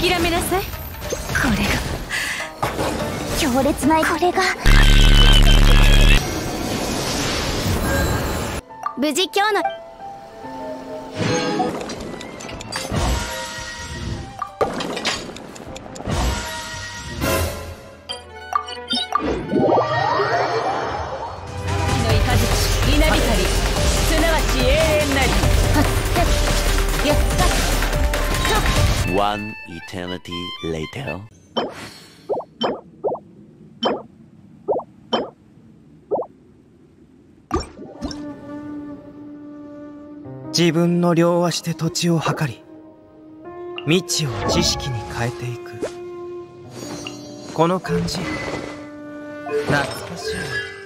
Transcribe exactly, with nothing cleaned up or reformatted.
諦めなさい。これが強烈なこれが無事今日の稲光、すなわち永遠なり。やった。 One eternity later. 自分の両足で土地を測り、未知を知識に変えていく。この感じ、懐かしい。